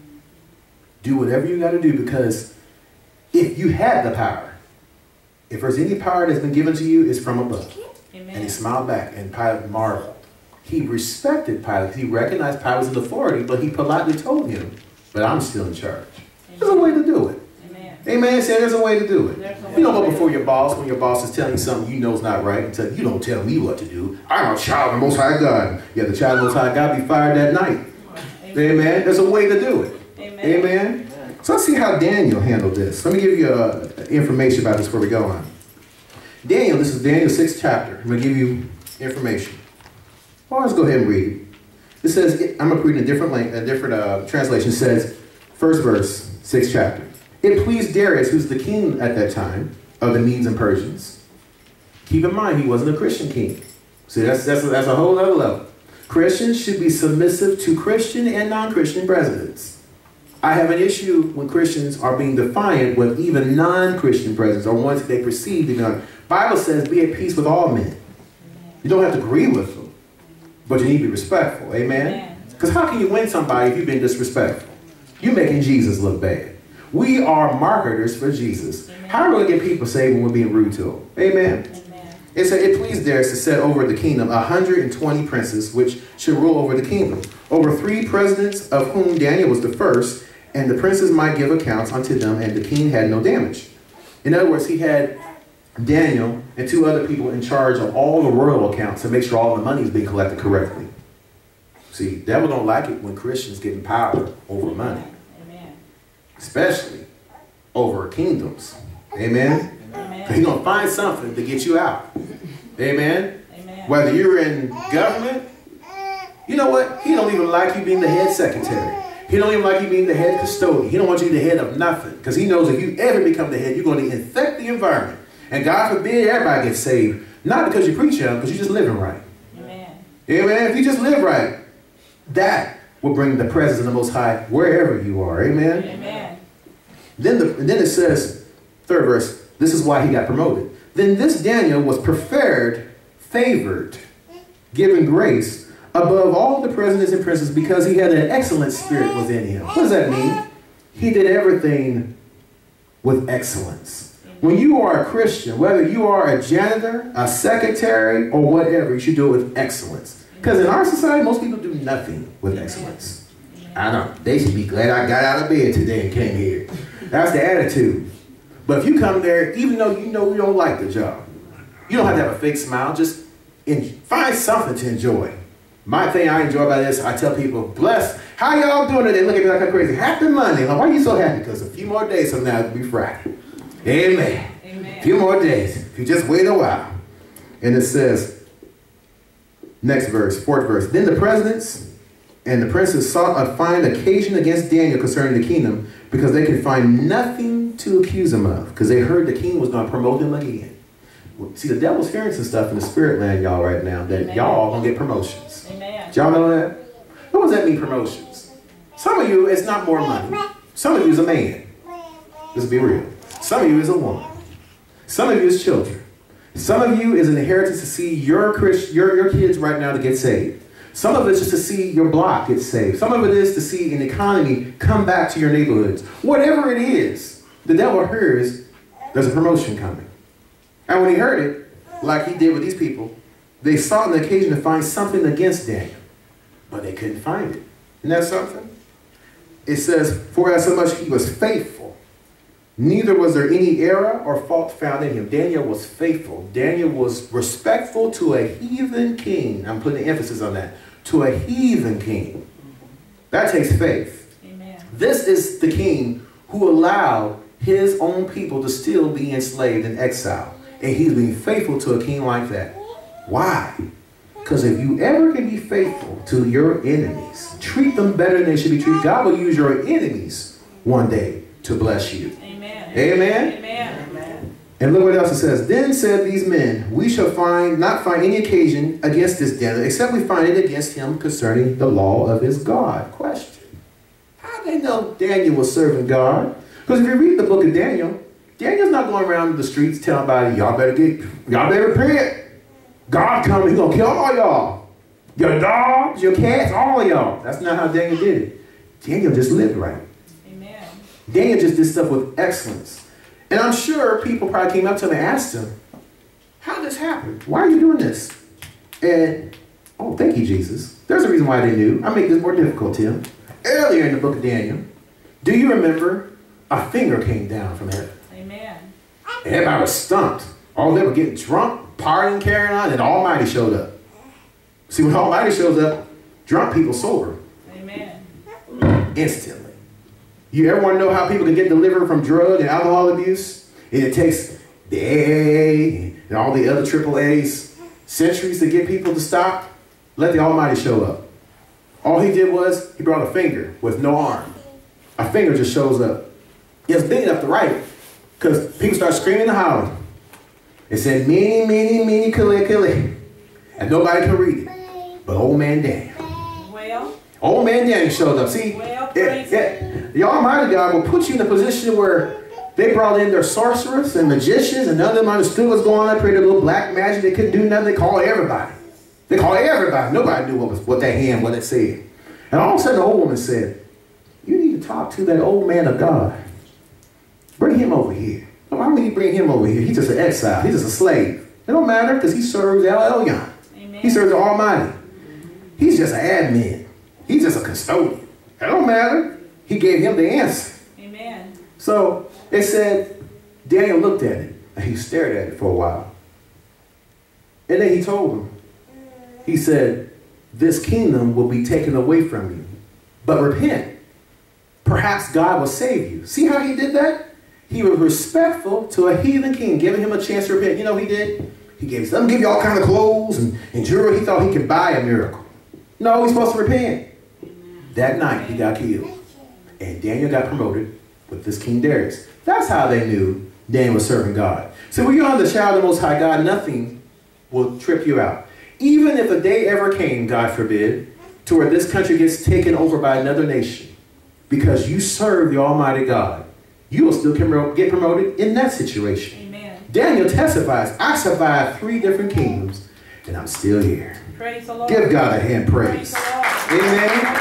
Do whatever you got to do, because if you had the power, if there's any power that's been given to you, it's from above. Amen. And he smiled back, and Pilate marveled. He respected Pilate. He recognized Pilate's authority, but he politely told him, but I'm still in charge. Amen. There's a way to do it. Amen. Amen. Say there's a way to do it. You don't go before your boss when your boss is telling you something you know is not right and tell you, don't tell me what to do. I'm a child of the Most High God. Yeah, the child of the Most High God be fired that night. Amen. Amen. There's a way to do it. Amen. Amen. So let's see how Daniel handled this. Let me give you uh, information about this before we go on. Daniel, this is Daniel's sixth chapter. I'm going to give you information. Well, let's go ahead and read it. It says, I'm going to read a different, length, a different uh, translation. It says, first verse, sixth chapter. It pleased Darius, who's the king at that time of the Medes and Persians. Keep in mind, he wasn't a Christian king. See, that's, that's, that's a whole other level. Christians should be submissive to Christian and non-Christian presidents. I have an issue when Christians are being defiant with even non-Christian presidents or ones that they perceive to be non. Bible says, be at peace with all men. You don't have to agree with them, but you need to be respectful. Amen? Because how can you win somebody if you've been disrespectful? You're making Jesus look bad. We are marketers for Jesus. Amen. How are we going to get people saved when we're being rude to them? Amen? Amen. It said, it pleased Darius to set over the kingdom one hundred twenty princes, which should rule over the kingdom. Over three presidents, of whom Daniel was the first, and the princes might give accounts unto them, and the king had no damage. In other words, he had Daniel and two other people in charge of all the royal accounts to make sure all the money is being collected correctly. See, devil don't like it when Christians get in power over money. Amen. Especially over kingdoms. Amen? Amen. He's going to find something to get you out. Amen? Amen? Whether you're in government, you know what? He don't even like you being the head secretary. He don't even like you being the head custodian. He don't want you the head of nothing. Because he knows if you ever become the head, you're going to infect the environment. And God forbid everybody gets saved. Not because you preach them, because you're just living right. Amen. Amen. If you just live right, that will bring the presence of the Most High wherever you are. Amen. Amen. Then, the, then it says, third verse, this is why he got promoted. Then this Daniel was preferred, favored, given grace above all the presidents and princes because he had an excellent spirit within him. What does that mean? He did everything with excellence. When you are a Christian, whether you are a janitor, a secretary, or whatever, you should do it with excellence. Because in our society, most people do nothing with excellence. I know. They should be glad I got out of bed today and came here. That's the attitude. But if you come there, even though you know you don't like the job, you don't have to have a fake smile. Just find something to enjoy. My thing I enjoy about this, I tell people, blessed How y'all doing today? Look at me like I'm crazy. Happy Monday. Why are you so happy? Because a few more days from now it'll be Friday. Amen. Amen. A few more days. If you just wait a while. And it says, next verse, fourth verse. Then the presidents and the princes sought a fine occasion against Daniel concerning the kingdom, because they could find nothing to accuse him of, because they heard the king was going to promote him again. See, the devil's hearing some stuff in the spirit land, y'all, right now, that Amen. y'all all going to get promotions. Amen. Y'all know that? What does that mean, promotions? Some of you, it's not more money. Some of you is a man. Let's be real. Some of you is a woman. Some of you is children. Some of you is an inheritance to see your, Christ, your, your kids right now to get saved. Some of it is just to see your block get saved. Some of it is to see an economy come back to your neighborhoods. Whatever it is, the devil hears there's a promotion coming. And when he heard it, like he did with these people, they sought an occasion to find something against Daniel. But they couldn't find it. Isn't that something? It says, for as so much he was faithful, neither was there any error or fault found in him. Daniel was faithful. Daniel was respectful to a heathen king. I'm putting emphasis on that. To a heathen king. That takes faith. Amen. This is the king who allowed his own people to still be enslaved in exile. And he's being faithful to a king like that. Why? Because if you ever can be faithful to your enemies, treat them better than they should be treated, God will use your enemies one day to bless you. Amen. Amen? Amen. Amen. And look what else it says. Then said these men, we shall find not find any occasion against this Daniel, except we find it against him concerning the law of his God. Question. How do they know Daniel was serving God? Because if you read the book of Daniel, Daniel's not going around the streets telling everybody, y'all better get, y'all better repent. God coming, he's gonna kill all y'all. Your dogs, your cats, all of y'all. That's not how Daniel did it. Daniel just lived right. Amen. Daniel just did stuff with excellence. And I'm sure people probably came up to him and asked him, how did this happen? Why are you doing this? And, oh, thank you, Jesus. There's a reason why they knew. I make this more difficult, Tim. Earlier in the book of Daniel, do you remember a finger came down from heaven? Amen. Everybody was stumped. Oh, they were getting drunk, partying, carrying on, and Almighty showed up. See, when Almighty shows up, drunk people sober. Amen. Instantly. You ever want to know how people can get delivered from drug and alcohol abuse? And it takes the A A and all the other triple A's centuries to get people to stop. Let the Almighty show up. All he did was, he brought a finger with no arm. A finger just shows up. It's big enough to write it, because people start screaming and hollering. It said, meeny, meeny, meeny, killy, killy. And nobody can read it. But old man Daniel. Well. Old man Daniel showed up. See, Well, it, it, the Almighty God will put you in a position where they brought in their sorcerers and magicians, and none of them understood what's going on. They created a little black magic. They couldn't do nothing. They called everybody. They called everybody. Nobody knew what was what that hand, what it said. And all of a sudden, the old woman said, you need to talk to that old man of God. Bring him over here. Why would he bring him over here? He's just an exile. He's just a slave. It don't matter, because he serves El Elyon. Amen. He serves the Almighty. He's just an admin. He's just a custodian. It don't matter. He gave him the answer. Amen. So it said, Daniel looked at it, and he stared at it for a while. And then he told him, he said, this kingdom will be taken away from you. But repent. Perhaps God will save you. See how he did that? He was respectful to a heathen king, giving him a chance to repent. You know what he did? He gave, let him give you all kind of clothes and, and jewelry. He thought he could buy a miracle. No, he's supposed to repent. That night, he got killed. And Daniel got promoted with this King Darius. That's how they knew Daniel was serving God. So when you're on the child of the Most High God, nothing will trip you out. Even if a day ever came, God forbid, to where this country gets taken over by another nation, because you serve the Almighty God, you will still get promoted in that situation. Amen. Daniel testifies, I survived three different kingdoms, and I'm still here. Praise the Lord. Give God a hand praise. Praise the Lord. Amen.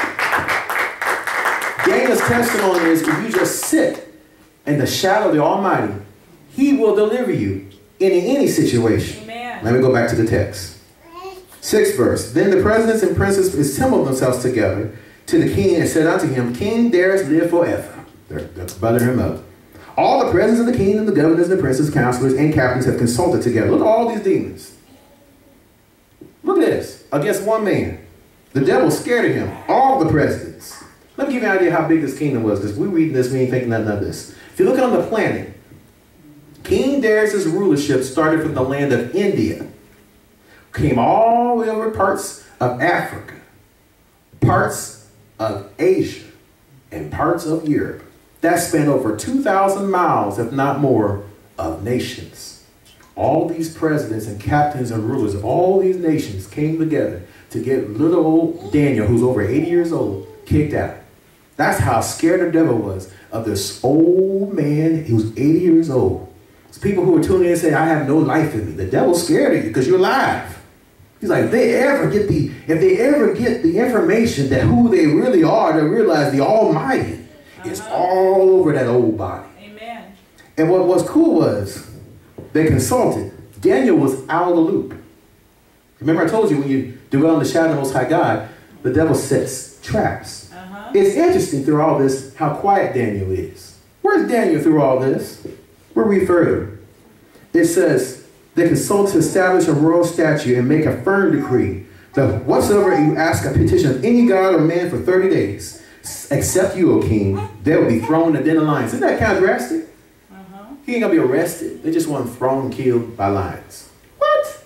Daniel's testimony is, if you just sit in the shadow of the Almighty, he will deliver you in any situation. Amen. Let me go back to the text. Sixth verse. Then the presidents and princes assembled themselves together to the king and said unto him, King Darius live forever. They're, they're buttering him up. All the presidents of the kingdom, the governors, the princes, counselors, and captains have consulted together. Look at all these demons. Look at this. Against one man. The devil scared of him. All the presidents. Let me give you an idea how big this kingdom was, because we reading this, we ain't thinking nothing of this. If you look on the planet, King Darius' rulership started from the land of India, came all the way over parts of Africa, parts of Asia, and parts of Europe. That spanned over two thousand miles, if not more, of nations. All these presidents and captains and rulers of all these nations came together to get little old Daniel, who's over eighty years old, kicked out. That's how scared the devil was of this old man who's eighty years old. It's people who were tuning in and saying, I have no life in me. The devil's scared of you because you're alive. He's like, if they ever get the, if they ever get the information that who they really are, they realize the Almighty uh-huh. is all over that old body. Amen. And what was cool was they consulted. Daniel was out of the loop. Remember I told you when you dwell in the shadow of the Most High God, the devil sets traps. Uh-huh. It's interesting through all this how quiet Daniel is. Where's Daniel through all this? We'll read further. It says, they consult to establish a royal statute and make a firm decree that whatsoever you ask a petition of any god or man for thirty days, except you, O king, they will be thrown in the den of lions. Isn't that kind of drastic? Uh-huh. He ain't going to be arrested. They just want him thrown and killed by lions. What?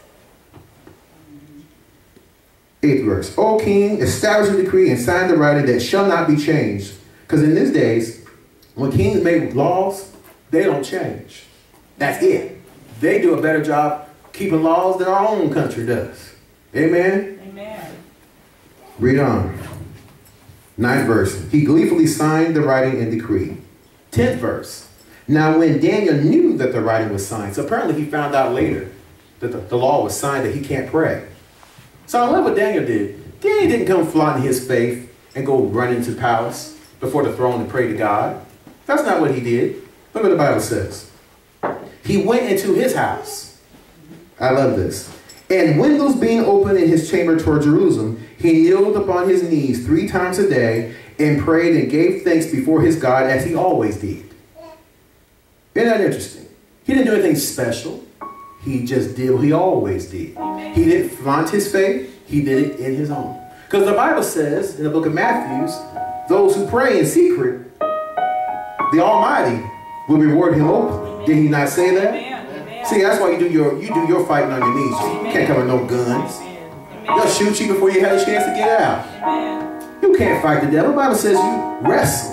Eighth verse. O king, establish a decree and sign the writing that shall not be changed. Because in these days, when kings make laws, they don't change. That's it. They do a better job keeping laws than our own country does. Amen? Amen. Read on. Ninth verse. He gleefully signed the writing and decree. Tenth verse. Now when Daniel knew that the writing was signed, so apparently he found out later that the, the law was signed that he can't pray. So I love what Daniel did. Daniel didn't come flaunting his faith and go run into the palace before the throne and pray to God. That's not what he did. Look what the Bible says. He went into his house. I love this. And windows being opened in his chamber toward Jerusalem, he kneeled upon his knees three times a day and prayed and gave thanks before his God as he always did. Isn't that interesting? He didn't do anything special. He just did what he always did. He didn't flaunt his faith. He did it in his own. Because the Bible says in the book of Matthew, those who pray in secret, the Almighty will reward him openly. Did he not say that? Amen. Amen. See, that's why you do your you do your fighting on your knees. You can't come with no guns. Amen. They'll shoot you before you have a chance to get out. Amen. You can't fight the devil. The Bible says you wrestle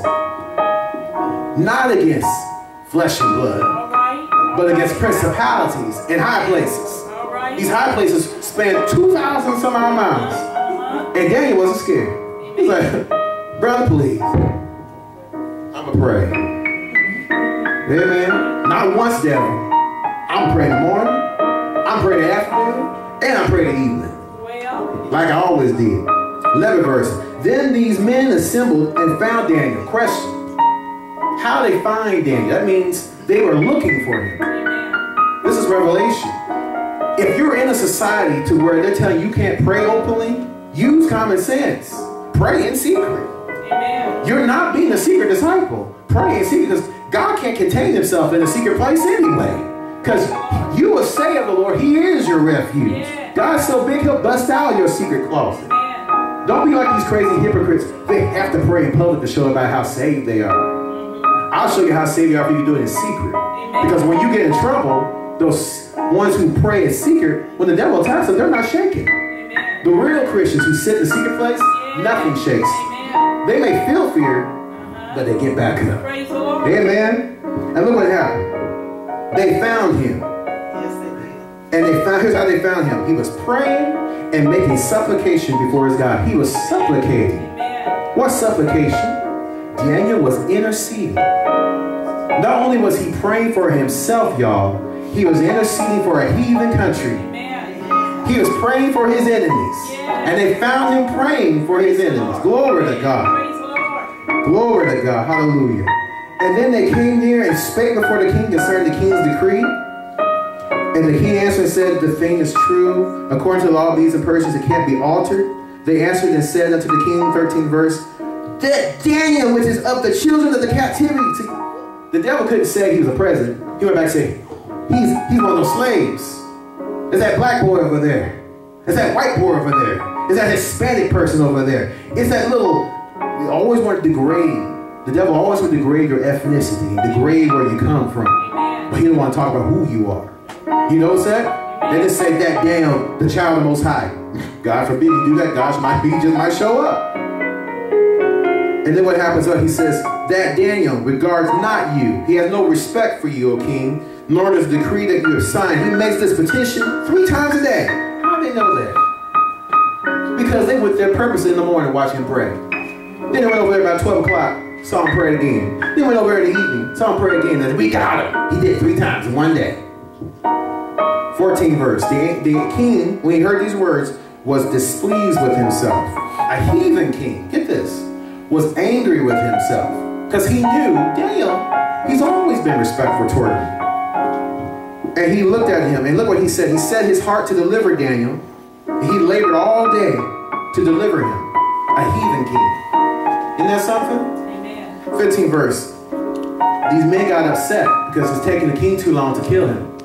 not against flesh and blood, All right. but against principalities in high places. All right. These high places span two thousand some odd miles. Uh-huh. And Daniel wasn't scared. He's like, brother, please, I'm going to pray. Amen. Not once, devil. I'm praying in the morning, I'm praying in the afternoon, and I'm praying in the evening. Well. Like I always did. eleventh verse. Then these men assembled and found Daniel. Question. How they find Daniel? That means they were looking for him. Amen. This is revelation. If you're in a society to where they're telling you you can't pray openly, use common sense. Pray in secret. Amen. You're not being a secret disciple. Pray in secret because God can't contain himself in a secret place anyway. Because you will say of the Lord, he is your refuge. Yeah. God's so big, he'll bust out your secret closet. Amen. Don't be like these crazy hypocrites. They have to pray in public to show about how saved they are. I'll show you how saved you are if you do it in secret. Amen. Because when you get in trouble, those ones who pray in secret, when the devil attacks them, they're not shaking. Amen. The real Christians who sit in the secret place, Yeah. nothing shakes. Amen. They may feel fear, Uh-huh. but they get back up. Praise the Lord. Amen. And look what happened. They found him. Yes, they did. And they found, here's how they found him. He was praying and making supplication before his God. He was supplicating. Amen. What supplication? Daniel was interceding. Not only was he praying for himself, y'all, he was interceding for a heathen country. Amen. He was praying for his enemies. Yeah. And they found him praying for his enemies. Glory to God. Praise the Lord. Glory to God. Hallelujah. And then they came near and spake before the king concerning the king's decree. And the king answered and said, the thing is true. According to the law of these and Persians, it can't be altered. They answered and said unto the king, thirteenth verse, that Daniel, which is of the children of the captivity. See, the devil couldn't say he was a president. He went back and said, he's, he's one of those slaves. There's that black boy over there. There's that white boy over there. There's that Hispanic person over there. It's that little they always want to degrade. The devil always want to degrade your ethnicity, degrade where you come from. But he don't want to talk about who you are. You know what's that? They just say that damn the child of the Most High. God forbid you do that. God might be just might show up. And then what happens? He says that Daniel regards not you. He has no respect for you, O king, nor does the decree that you have signed. He makes this petition three times a day. How do they know that? Because they went there purposely in the morning watching him pray. Then they went over there about twelve o'clock. Saw him pray again. Then went over there in the evening. Saw him pray again. Then we got him. He did it three times in one day. fourteenth verse. The, the king, when he heard these words, was displeased with himself. A heathen king, get this, was angry with himself. Because he knew, Daniel, he's always been respectful toward him. And he looked at him, and look what he said. He set his heart to deliver Daniel. And he labored all day to deliver him. A heathen king. Isn't that something? fifteenth verse. These men got upset because it's taking the king too long to kill him.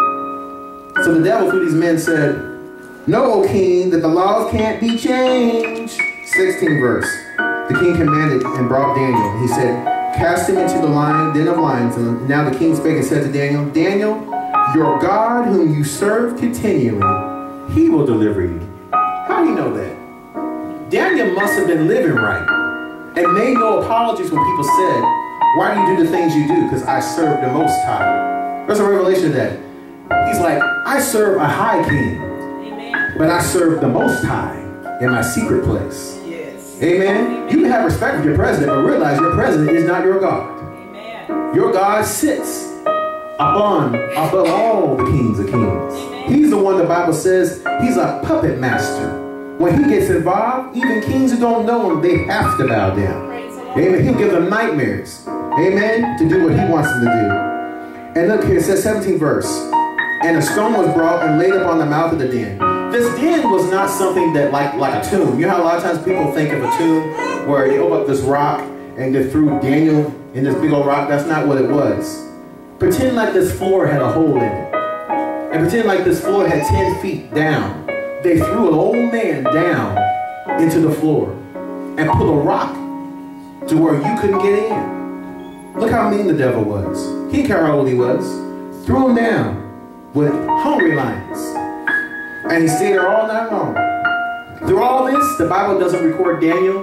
So the devil through these men said, "Know, O king, that the laws can't be changed." sixteenth verse. The king commanded and brought Daniel. He said, "Cast him into the lion, den of lions." And now the king spake and said to Daniel, "Daniel, your God whom you serve continually, he will deliver you." How do you know that? Daniel must have been living right and made no apologies when people said, "Why do you do the things you do?" Because I serve the Most High. There's a revelation of that. He's like, I serve a high king. Amen. But I serve the Most High in my secret place. Yes. Amen? Amen. You can have respect for your president, but realize your president is not your God. Amen. Your God sits upon, above all the kings of kings. Amen. He's the one the Bible says, he's a puppet master. When he gets involved, even kings who don't know him, they have to bow down. Amen. He'll give them nightmares. Amen. To do what he wants them to do. And look here, it says seventeenth verse. And a stone was brought and laid upon the mouth of the den. This den was not something that like, like a tomb. You know how a lot of times people think of a tomb where they open up this rock and they threw Daniel in this big old rock. That's not what it was. Pretend like this floor had a hole in it. And pretend like this floor had ten feet down. They threw an old man down into the floor and put a rock to where you couldn't get in. Look how mean the devil was. He didn't care how old he was. Threw him down with hungry lions. And he stayed there all night long. Through all this, the Bible doesn't record Daniel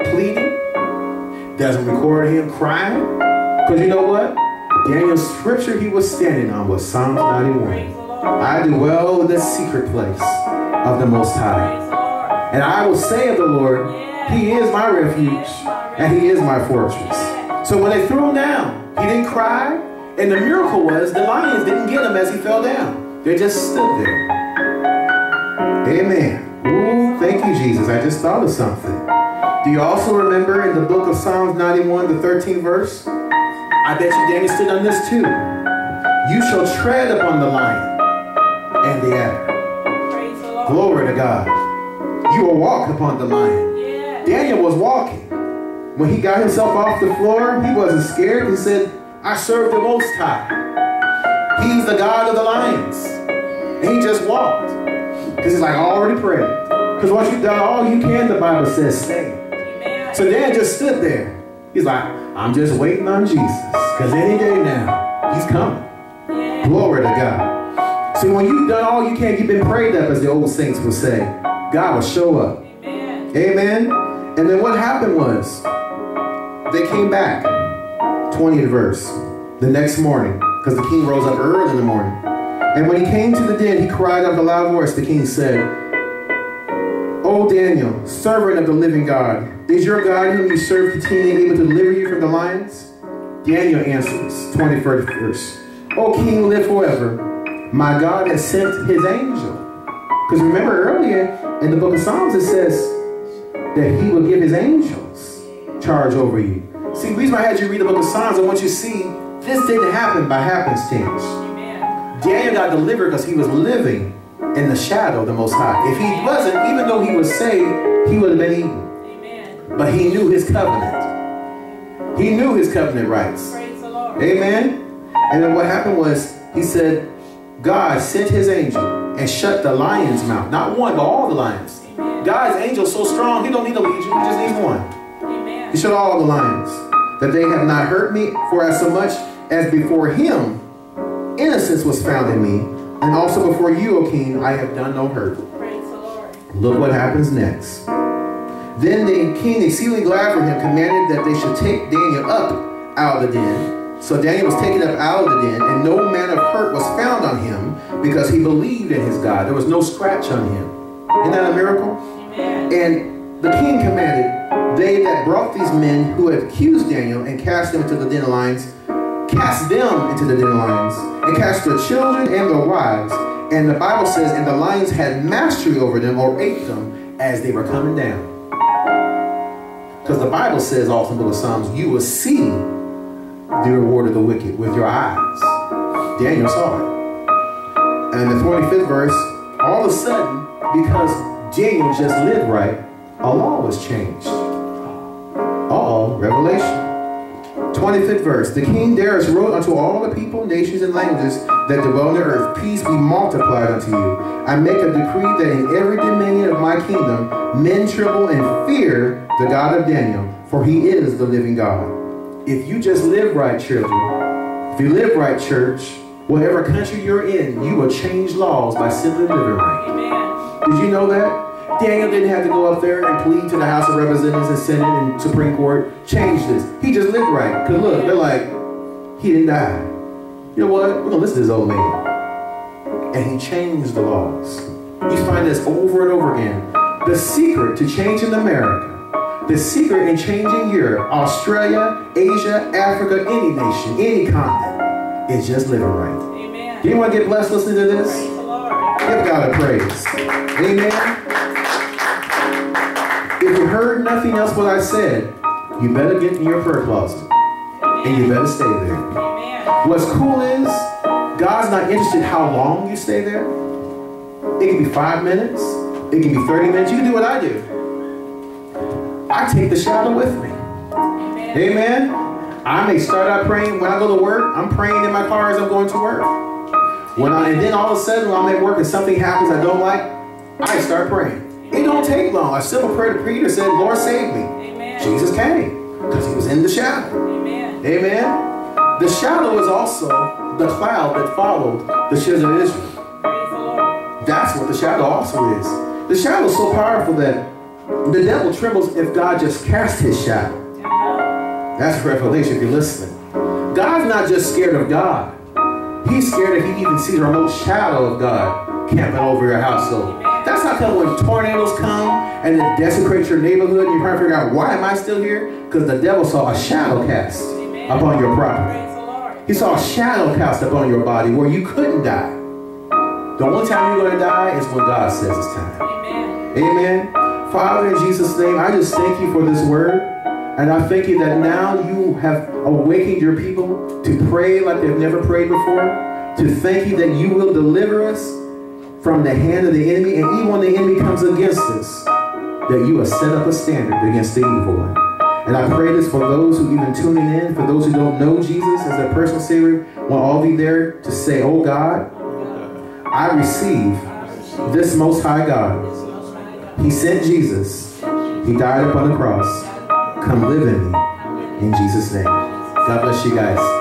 pleading. Doesn't record him crying. Because you know what? Daniel's scripture he was standing on was Psalms ninety-one. I do well in the secret place of the Most High. And I will say of the Lord, he is my refuge and he is my fortress. So when they threw him down, he didn't cry. And the miracle was the lions didn't get him as he fell down. They just stood there. Amen. Ooh, thank you, Jesus. I just thought of something. Do you also remember in the book of Psalms ninety-one, the thirteenth verse? I bet you Daniel stood on this too. You shall tread upon the lion and the adder. Glory to God. You will walk upon the lion. Yeah. Daniel was walking. When he got himself off the floor, he wasn't scared. He said, I serve the Most High. He's the God of the lions. And he just walked. Because he's like, I already prayed. Because once you've done all you can, the Bible says, stay. Amen. So Dan just stood there. He's like, I'm just waiting on Jesus. Because any day now, he's coming. Yeah. Glory to God. See, when you've done all you can, you've been prayed up, as the old saints would say, God will show up. Amen. Amen. And then what happened was, they came back. twentieth verse. The next morning. Because the king rose up early in the morning. And when he came to the den, he cried out with a loud voice. The king said, O Daniel, servant of the living God, is your God whom you serve continually able to deliver you from the lions? Daniel answers, twenty-first verse. O king, live forever. My God has sent his angel. Because remember earlier in the book of Psalms it says that he will give his angels charge over you. See, the reason I had you read the book of Psalms, I want you to see this didn't happen by happenstance. Amen. Daniel got delivered because he was living in the shadow of the Most High. If he wasn't, even though he was saved, he would have been eaten. Amen. But he knew his covenant. He knew his covenant rights. Praise the Lord. Amen. And then what happened was, he said, God sent his angel and shut the lion's mouth. Not one, but all the lions. Amen. God's angel is so strong, he don't need a legion. He just needs one. Amen. He shut all the lions, that they have not hurt me, for as so much as before him innocence was found in me, and also before you, O king, I have done no hurt. Praise the Lord. Look what happens next. Then the king, exceedingly glad for him, commanded that they should take Daniel up out of the den. So Daniel was taken up out of the den, and no manner of hurt was found on him, because he believed in his God. There was no scratch on him. Isn't that a miracle? Amen. And the king commanded, they that brought these men who had accused Daniel and cast them into the den of lions, cast them into the den of lions, and cast their children and their wives. And the Bible says, and the lions had mastery over them, or ate them, as they were coming down. Because the Bible says also in the book of Psalms, you will see the reward of the wicked with your eyes. Daniel saw it. And in the twenty-fifth verse, all of a sudden, because Daniel just lived right, a law was changed. Uh-oh, Revelation. twenty-fifth verse. The king Darius wrote unto all the people, nations, and languages that dwell on the earth, peace be multiplied unto you. I make a decree that in every dominion of my kingdom, men tremble and fear the God of Daniel, for he is the living God. If you just live right, children, if you live right, church, whatever country you're in, you will change laws by simply living right. Amen. Did you know that? Daniel didn't have to go up there and plead to the House of Representatives and Senate and Supreme Court, change this. He just lived right. Because look, they're like, he didn't die. You know what? We're going to listen to this old man. And he changed the laws. You find this over and over again. The secret to changing America, the secret in changing Europe, Australia, Asia, Africa, any nation, any continent, is just living right. Amen. Do you want to get blessed listening to this? Praise the Lord. Give God a praise. Amen. If you heard nothing else what I said, you better get in your prayer closet. And you better stay there. Amen. What's cool is, God's not interested how long you stay there. It can be five minutes. It can be thirty minutes. You can do what I do. I take the shadow with me. Amen. Amen. I may start out praying when I go to work. I'm praying in my car as I'm going to work. When I, and then all of a sudden when I'm at work and something happens I don't like, I start praying. It don't take long. A simple prayer to Peter said, Lord, save me. Amen. Jesus came because he was in the shadow. Amen. Amen. The shadow is also the cloud that followed the children of Israel. Praise the Lord. That's what the shadow also is. The shadow is so powerful that the devil trembles if God just casts his shadow. That's Revelation if you're listening. God's not just scared of God. He's scared if he even sees a remote shadow of God camping over your household. That's how come when tornadoes come and it desecrates your neighborhood and you're trying to figure out why am I still here? Because the devil saw a shadow cast Amen. upon your property. Praise the Lord. He saw a shadow cast upon your body where you couldn't die. The only time you're going to die is when God says it's time. Amen. Amen. Father, in Jesus' name, I just thank you for this word. And I thank you that now you have awakened your people to pray like they've never prayed before. To thank you that you will deliver us from the hand of the enemy. And even when the enemy comes against us, that you have set up a standard against the evil one. And I pray this for those who even tuning in, for those who don't know Jesus as their personal Savior, will all be there to say, oh God, I receive this Most High God. He sent Jesus. He died upon the cross. Come live in me. In Jesus' name. God bless you guys.